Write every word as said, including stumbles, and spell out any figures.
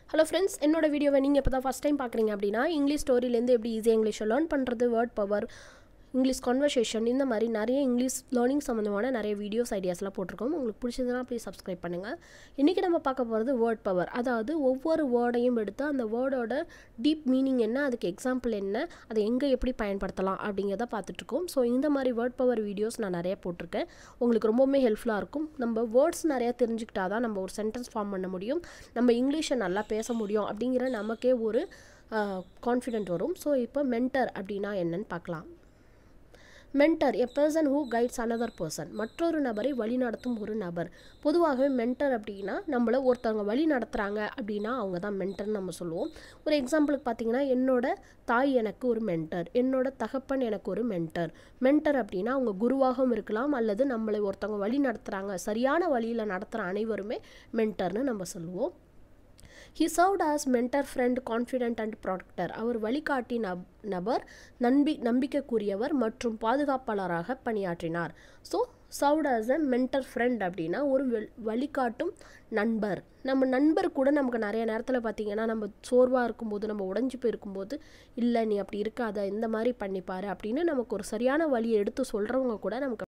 Hello friends, என்னோட வீடியோவை நீங்கள் இப்போ தான் ஃபஸ்ட் டைம் பார்க்குறீங்க அப்படின்னா இங்கிலீஷ் ஸ்டோரியிலேருந்து எப்படி ஈஸியாக இங்கிலீஷை லேர்ன் பண்ணுறது, வேர்ட் பவர், இங்கிலீஷ் கான்வர்சேஷன், இந்த மாதிரி நிறைய இங்கிலீஷ் லேர்னிங் சம்மந்தமான நிறைய வீடியோஸ் ஐடியாஸ்லாம் போட்டிருக்கோம். உங்களுக்கு பிடிச்சதுன்னா ப்ளீஸ் சப்ஸ்கிரைப் பண்ணுங்கள். இன்றைக்கி நம்ம பார்க்க போகிறது வேர்ட் பவர். அதாவது ஒவ்வொரு வேர்டையும் எடுத்து அந்த வேர்டோட டீப் மீனிங் என்ன, அதுக்கு எக்ஸாம்பிள் என்ன, அதை எங்கே எப்படி பயன்படுத்தலாம் அப்படிங்கிறத பார்த்துட்ருக்கோம். ஸோ இந்த மாதிரி வேர்ட் பவர் வீடியோஸ் நான் நிறைய போட்டிருக்கேன். உங்களுக்கு ரொம்பவுமே ஹெல்ப்ஃபுல்லாக இருக்கும். நம்ம வேர்ட்ஸ் நிறையா தெரிஞ்சுக்கிட்டா தான் நம்ம ஒரு சென்டென்ஸ் ஃபார்ம் பண்ண முடியும், நம்ம இங்கிலீஷை நல்லா பேச முடியும் அப்படிங்கிற நமக்கே ஒரு கான்ஃபிடென்ட் வரும். ஸோ இப்போ மென்டர் அப்படின்னா என்னன்னு பார்க்கலாம். Mentor a person who guides another person. மற்றொரு நபரை வழி நடத்தும் ஒரு நபர். பொதுவாகவே மென்டர் அப்படின்னா நம்மளை ஒருத்தவங்க வழி நடத்துகிறாங்க அப்படின்னா அவங்க தான் மென்டர்னு நம்ம சொல்லுவோம். ஒரு எக்ஸாம்பிளுக்கு பார்த்தீங்கன்னா, என்னோட தாய் எனக்கு ஒரு மென்டர், என்னோட தகப்பன் எனக்கு ஒரு மென்டர். மென்டர் அப்படின்னா அவங்க குருவாகவும் இருக்கலாம், அல்லது நம்மளை ஒருத்தவங்க வழி நடத்துகிறாங்க, சரியான வழியில் நடத்துகிற அனைவருமே மென்டர்னு நம்ம சொல்லுவோம். He served as mentor, friend, confidant and protector. அவர் வழிகாட்டி நப் நபர் நம்பி நம்பிக்கைக்குரியவர் மற்றும் பாதுகாப்பாளராக பணியாற்றினார். So served as a mentor friend அப்படின்னா ஒரு வழிகாட்டும் நண்பர். நம்ம நண்பர் கூட நமக்கு நிறைய நேரத்தில் பார்த்திங்கன்னா, நம்ம சோர்வாக இருக்கும்போது, நம்ம உடஞ்சி போயிருக்கும்போது, இல்லை நீ அப்படி இருக்காத, இந்த மாதிரி பண்ணிப்பார் அப்படின்னு நமக்கு ஒரு சரியான வழியை எடுத்து சொல்கிறவங்க கூட நமக்கு